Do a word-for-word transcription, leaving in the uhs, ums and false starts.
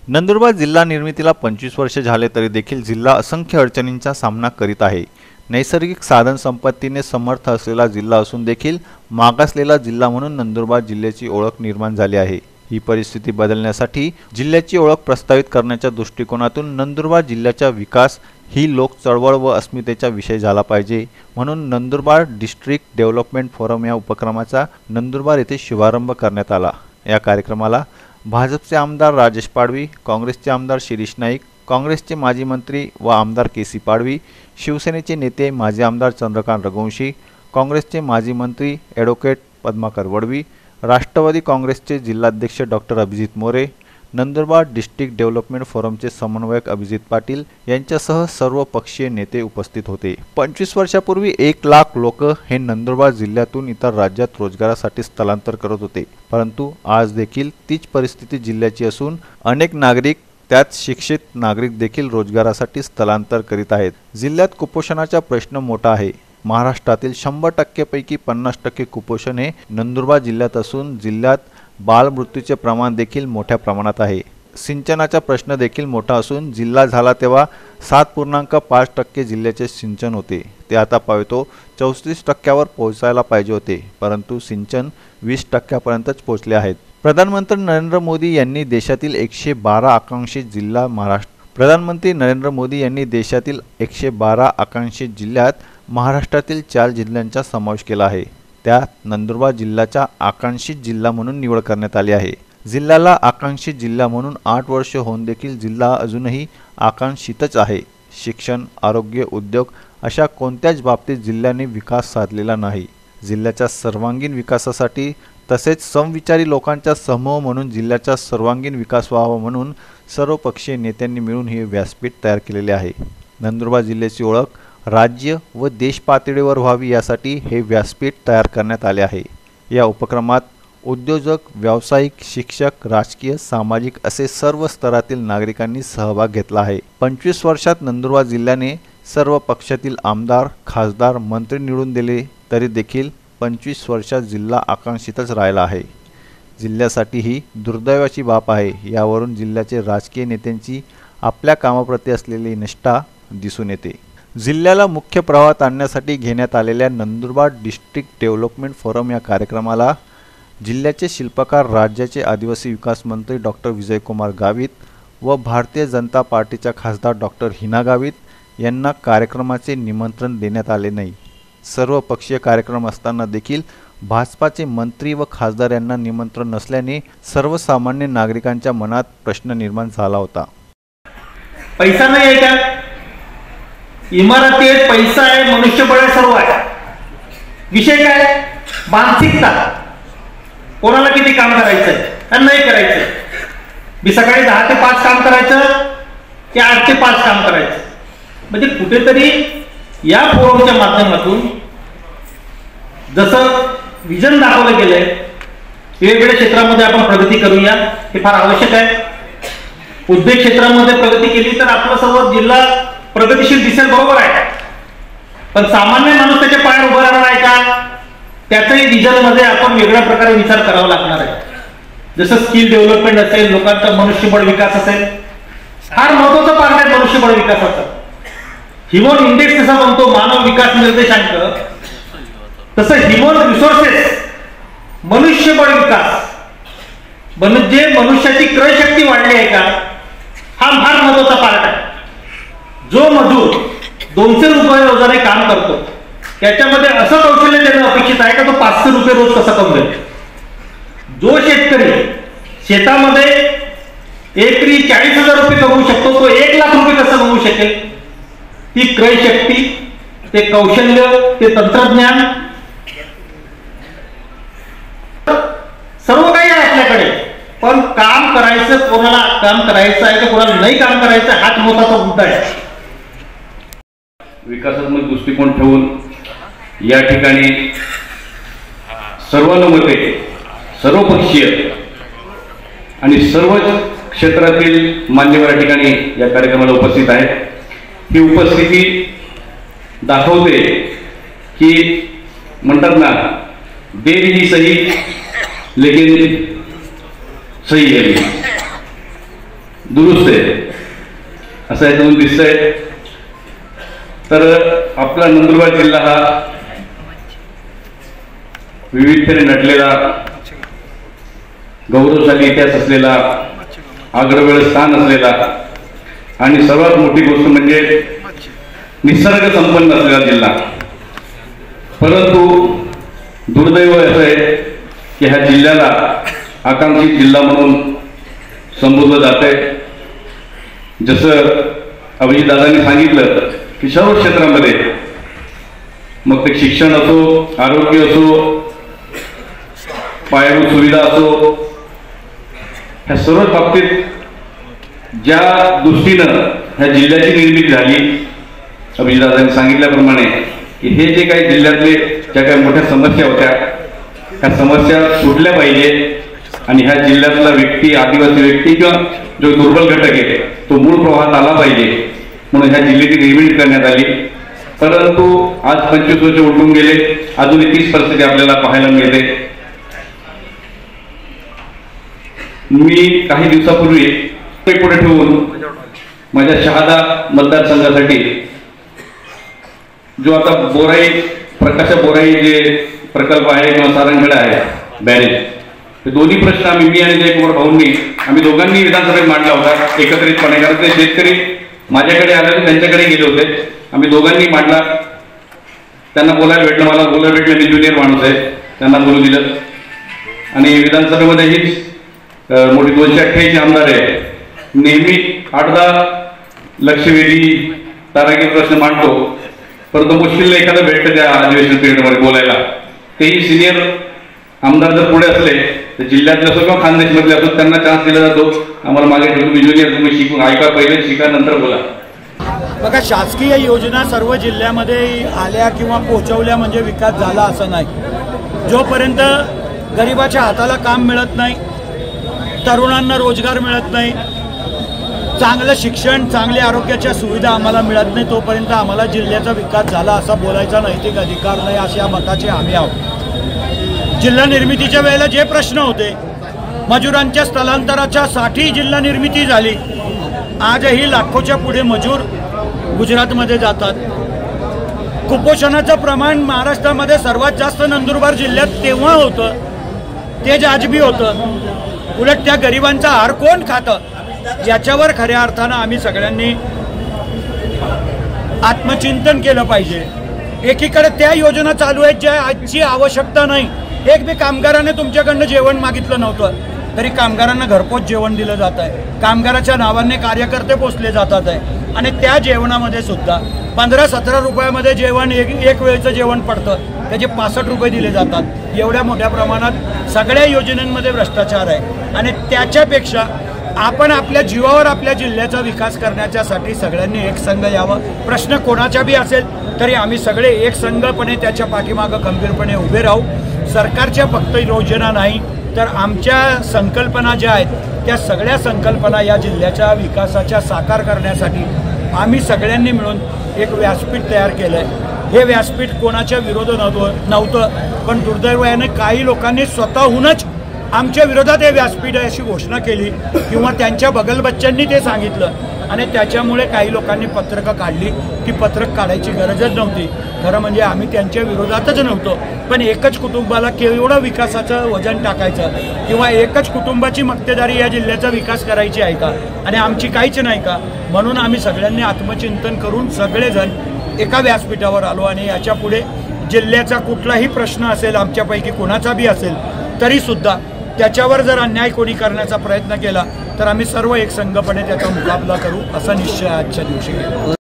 नंदुरबार जिल्हा निर्मितीला पंचवीस वर्ष झाले तरी देखील जिल्हा असंख्य अडचणींचा सामना करीत आहे। नैसर्गिक साधन संपत्तीने समर्थ असलेला जिल्हा असून देखील मागासलेला जिल्हा म्हणून नंदुरबार जिल्ह्याची ओळख निर्माण झाली आहे। ही परिस्थिती बदलण्यासाठी जिल्ह्याची ओळख प्रस्तावित करण्याच्या दृष्टिकोनातून नंदुरबार जिल्ह्याचा विकास ही लोक चळवळ व अस्मितेचा विषय झाला पाहिजे म्हणून नंदुरबार डिस्ट्रिक्ट डेव्हलपमेंट फोरम या उपक्रमाचा नंदुरबार येथे शुभारंभ करण्यात आला। या कार्यक्रमाला भाजपचे आमदार राजेश पाडवी, काँग्रेसचे आमदार शिरीष नाईक, काँग्रेसचे माजी मंत्री व आमदार केसी पाडवी, शिवसेनेचे नेते माजी आमदार चंद्रकांत रघुवंशी, काँग्रेसचे माजी मंत्री ॲडव्होकेट पद्माकर वडवी, राष्ट्रवादी काँग्रेसचे जिल्हाध्यक्ष doctor Abhijit More, Nandurbar district development फोरमचे समन्वयक अभिजित पाटील यांच्यासह सर्व पक्षीय नेते उपस्थित होते। पंचवीस वर्षापूर्वी एक लाख लोक हे नंदुरबार जिल्ह्यातून इतर राज्यात रोजगारासाठी स्थलांतर करत होते, परंतु आज देखील तीच परिस्थिती जिल्ह्याची असून अनेक नागरिक त्यात शिक्षित नागरिक देखील रोजगारासाठी स्थलांतर करीत आहेत। जिल्ह्यात कुपोषणाचा प्रश्न मोठा आहे। महाराष्ट्रातील शंभर टक्के पैकी पन्नास टक्के कुपोषण हे नंदुरबार जिल्ह्यात असून जिल्ह्यात बालमृत्यूचे प्रमाण देखील मोठ्या प्रमाणात आहे। सिंचनाचा प्रश्न देखील मोठा असून जिल्हा झाला तेव्हा सात पूर्णांक पाच टक्के जिल्ह्याचे सिंचन होते, ते आता पाहतो चौतीस टक्क्यावर पोहोचायला पाहिजे होते, परंतु सिंचन वीस टक्क्यापर्यंतच पोहोचले आहेत। प्रधानमंत्री नरेंद्र मोदी यांनी देशातील एकशे बारा आकांक्षित जिल्हा महाराष्ट्र प्रधानमंत्री नरेंद्र मोदी यांनी देशातील एकशे बारा आकांक्षित जिल्ह्यात महाराष्ट्रातील चार जिल्ह्यांचा समावेश केला आहे। त्यात नंदुरबार जिल्ह्याचा आकांक्षित जिल्हा म्हणून निवड करण्यात आली आहे। जिल्ह्याला आकांक्षित जिल्हा म्हणून आठ वर्ष होऊन देखील जिल्हा अजूनही आकांक्षितच आहे। शिक्षण, आरोग्य, उद्योग अशा कोणत्याच बाबतीत जिल्ह्याने विकास साधलेला नाही। जिल्ह्याच्या सर्वांगीण विकासासाठी तसेच समविचारी लोकांचा समूह म्हणून जिल्ह्याचा सर्वांगीण विकास व्हावा म्हणून सर्व पक्षीय नेत्यांनी मिळून हे व्यासपीठ तयार केलेले आहे। नंदुरबार जिल्ह्याची ओळख राज्य व देश पातळीवर व्हावी यासाठी हे व्यासपीठ तयार करण्यात आले आहे। या उपक्रमात उद्योजक, व्यावसायिक, शिक्षक, राजकीय, सामाजिक असे सर्व स्तरातील नागरिकांनी सहभाग घेतला आहे। पंचवीस वर्षात नंदुरबार जिल्ह्याने सर्व पक्षातील आमदार, खासदार, मंत्री निवडून दिले तरी देखील पंचवीस वर्षात जिल्हा आकांक्षितच राहिला आहे। जिल्ह्यासाठी ही दुर्दैवाची बाब आहे। यावरून जिल्ह्याचे राजकीय नेत्यांची आपल्या कामाप्रती असलेली निष्ठा दिसून येते। जिल्ह्याला मुख्य प्रवाहात आणण्यासाठी घेण्यात आलेल्या नंदुरबार डिस्ट्रिक्ट डेव्हलपमेंट फोरम या कार्यक्रमाला जिल्ह्याचे शिल्पकार, राज्याचे आदिवासी विकास मंत्री डॉक्टर विजयकुमार गावित व भारतीय जनता पार्टीच्या खासदार डॉक्टर हिना गावित यांना कार्यक्रमाचे निमंत्रण देण्यात आले नाही। सर्व पक्षीय कार्यक्रम असताना देखील भाजपाचे मंत्री व खासदार यांना निमंत्रण नसल्याने सर्वसामान्य नागरिकांच्या मनात प्रश्न निर्माण झाला होता। पैसा नाही आहे का? इमारती आहेत, पैसा आहे, मनुष्यबळ आहे, सर्व आहे। विषय काय? मानसिकता। कोणाला किती काम करायचं आणि नाही करायचं, मी सकाळी दहा ते पाच काम करायचं की आठ ते पाच काम करायचं। म्हणजे कुठेतरी या फोरमच्या माध्यमातून जसं विजन दाखवलं गेलंय, वेगवेगळ्या क्षेत्रामध्ये आपण प्रगती करूया, हे फार आवश्यक आहे। उद्योग क्षेत्रामध्ये प्रगती केली तर आपला सर्व जिल्हा प्रगतीशील दिसेल, बरोबर आहे, पण सामान्य माणूस त्याच्या पायावर उभं राहणार आहे का? त्याच्याही विजन मध्ये आपण वेगळ्या प्रकारे विचार करावा लागणार आहे। जसं स्किल डेव्हलपमेंट असेल, लोकांचा मनुष्यबळ विकास असेल, फार महत्वाचा पार्ट आहे मनुष्यबळ विकासाचा। ह्युमन इंडेक्स जसा म्हणतो मानव विकास निर्देशांक, तसं ह्युमन रिसोर्सेस मनुष्यबळ विकास म्हणजे मनुष्याची क्रयशक्ती वाढली आहे का, हा फार महत्वाचा पार्ट आहे। जो मजूर दोनशे रुपये रोजाने काम करतो त्याच्यामध्ये असं कौशल्य देणं अपेक्षित आहे का तो पाचशे रुपये रोज कसा कमवेल? जो शेतकरी शेतामध्ये एकरी चाळीस हजार रुपये कमवू शकतो तो एक लाख रुपये कसं कमवू शकेल? ती क्रयशक्ती, ते कौशल्य, ते तंत्रज्ञान सर्व काही आहे आपल्याकडे, पण काम करायचं, कोणाला काम करायचं आहे का कोणाला नाही काम करायचं, हाच महत्वाचा मुद्दा आहे। विकासात्मक दृष्टिकोन ठेवून या ठिकाणी सर्वानुमते सर्व पक्षीय आणि सर्व क्षेत्रातील मान्यवर या ठिकाणी या कार्यक्रमाला उपस्थित आहेत। ही उपस्थिती दाखवते की म्हणतात ना, देर ही सही लेकिन सही है। दुरुस्त आहे असं यातून दिसतंय. तर आपला नंदुरबार जिल्हा हा विविधतेने नटलेला, गौरवशाली इतिहास असलेला, आगळवेगळं स्थान असलेला आणि सर्वात मोठी गोष्ट म्हणजे निसर्ग संपन्न असलेला जिल्हा. परंतु दुर्दैव असं आहे की ह्या जिल्ह्याला आकांक्षित जिल्हा म्हणून संबोधलं जातंय. जसं अभिजितदादांनी सांगितलं की सर्व क्षेत्रामध्ये, मग ते शिक्षण असो, आरोग्य असो, पायाभूत सुविधा असो, ह्या सर्व बाबतीत ज्या दृष्टीनं ह्या जिल्ह्याची निर्मिती झाली, अभिजितदादांनी सांगितल्याप्रमाणे की हे जे काही जिल्ह्यातले ज्या काही मोठ्या समस्या होत्या, ह्या समस्या सुटल्या पाहिजे आणि ह्या जिल्ह्यातला व्यक्ती, आदिवासी व्यक्ती किंवा जो दुर्बल घटक आहे तो मूळ प्रवाहात आला पाहिजे म्हणून ह्या जिल्ह्याची निर्मिती करण्यात आली. परंतु आज पंचवीस वर्ष उलटून गेले, अजूनही तीच परिस्थिती आपल्याला पाहायला मिळते. मी काही दिवसापूर्वी पुढे ठेवून माझ्या शहादा मतदारसंघासाठी जो आता बोराई, प्रकाश बोराई जे प्रकल्प आहे किंवा सारंगखेडा आहे बॅरेज, हे दोन्ही प्रश्न आम्ही, मी आणि जयकुमार भाऊंनी, आम्ही दोघांनी विधानसभेत मांडला होता एकत्रितपणे. कारण ते शेतकरी माझ्याकडे आले होते, त्यांच्याकडे गेले होते, आम्ही दोघांनी मांडला. त्यांना बोलायला भेटलं, मला बोलायला भेटलं, मी ज्युनियर माणूस आहे, त्यांना बोलू दिलं. आणि विधानसभेमध्ये हीच मोठी दोनशे अठ्ठ्याऐंशी आमदार आहे, नेहमी आठ दहा लक्षवेधी तारांकित प्रश्न मांडतो, परंतु मुश्किल एखादं भेटतं त्या अधिवेशन पिरियडमध्ये बोलायला. तेही सिनियर आमदार जर पुढे असले तर जिल्ह्यातले असो किंवा खानदेशमधले असो, त्यांना चान्स दिला जातो. आम्हाला मागे ठेवून तुम्ही ज्युनियर, तुम्ही शिकून ऐका, पहिले शिका, नंतर बोला. बघा, शासकीय योजना सर्व जिल्ह्यामध्ये आल्या किंवा पोहोचवल्या म्हणजे विकास झाला असं नाही. जोपर्यंत गरिबाच्या हाताला काम मिळत नाही, तरुणांना रोजगार मिळत नाही, चांगलं शिक्षण, चांगल्या आरोग्याच्या सुविधा आम्हाला मिळत नाही, तोपर्यंत आम्हाला जिल्ह्याचा विकास झाला असा बोलायचा नैतिक अधिकार नाही, अशा मताचे आम्ही आहोत. जिल्हा निर्मितीच्या वेळेला जे प्रश्न होते, मजुरांच्या स्थलांतराच्यासाठी जिल्हा निर्मिती झाली. आजही लाखोच्या पुढे मजूर गुजरातमध्ये जातात. कुपोषणाचं प्रमाण महाराष्ट्रामध्ये सर्वात जास्त नंदुरबार जिल्ह्यात तेव्हा होतं, तेच आजबी होतं. उलट त्या गरिबांचा आहार कोण खातं याच्यावर खऱ्या अर्थानं आम्ही सगळ्यांनी आत्मचिंतन केलं पाहिजे. एकीकडे त्या योजना चालू आहेत ज्या आजची आवश्यकता नाही. एक बी कामगाराने तुमच्याकडनं जेवण मागितलं नव्हतं तरी कामगारांना घरपोच जेवण दिलं जात आहे. कामगाराच्या नावाने कार्यकर्ते पोचले जातात आहे आणि त्या जेवणामध्ये सुद्धा पंधरा सतरा रुपयामध्ये जेवण एक एक वेळचं जेवण पडतं, त्याचे पासष्ट रुपये दिले जातात. एवढ्या मोठ्या प्रमाणात सगळ्या योजनांमध्ये भ्रष्टाचार आहे आणि त्याच्यापेक्षा आपण आपल्या जीवावर आपल्या जिल्ह्याचा विकास करण्याच्यासाठी सगळ्यांनी एक संघ यावं. प्रश्न कोणाचा बी असेल तरी आम्ही सगळे एक संघपणे त्याच्या पाठीमागं खंबीरपणे उभे राहू. सरकारच्या फक्त योजना नाही तर आमच्या संकल्पना ज्या आहेत त्या सगळ्या संकल्पना या जिल्ह्याच्या विकासाच्या साकार करण्यासाठी आम्ही सगळ्यांनी मिळून एक व्यासपीठ तयार केलं आहे. हे व्यासपीठ कोणाच्या विरोधात नव्हतं, पण दुर्दैवाने काही लोकांनी स्वतःहूनच आमच्या विरोधात हे व्यासपीठ आहे अशी घोषणा केली किंवा त्यांच्या बगलबच्च्यांनी ते सांगितलं आणि त्याच्यामुळे काही लोकांनी पत्रकं काढली. ती पत्रक काढायची गरजच नव्हती. खरं म्हणजे आम्ही त्यांच्या विरोधातच नव्हतो, पण एकच कुटुंबाला केवढं विकासाचं वजन टाकायचं किंवा एकच कुटुंबाची मक्तेदारी या जिल्ह्याचा विकास करायची आहे का आणि आमची काहीच नाही का, म्हणून आम्ही सगळ्यांनी आत्मचिंतन करून सगळेजण एका व्यासपीठावर आलो. आणि याच्या पुढे जिल्ह्याचा कुठलाही प्रश्न असेल, आमच्यापैकी कोणाचा बी असेल तरीसुद्धा त्याच्यावर जर अन्याय कोणी करण्याचा प्रयत्न केला तर आम्ही सर्व एक संघपणे त्याचा मुकाबला करू असा निश्चय आजच्या दिवशी केला.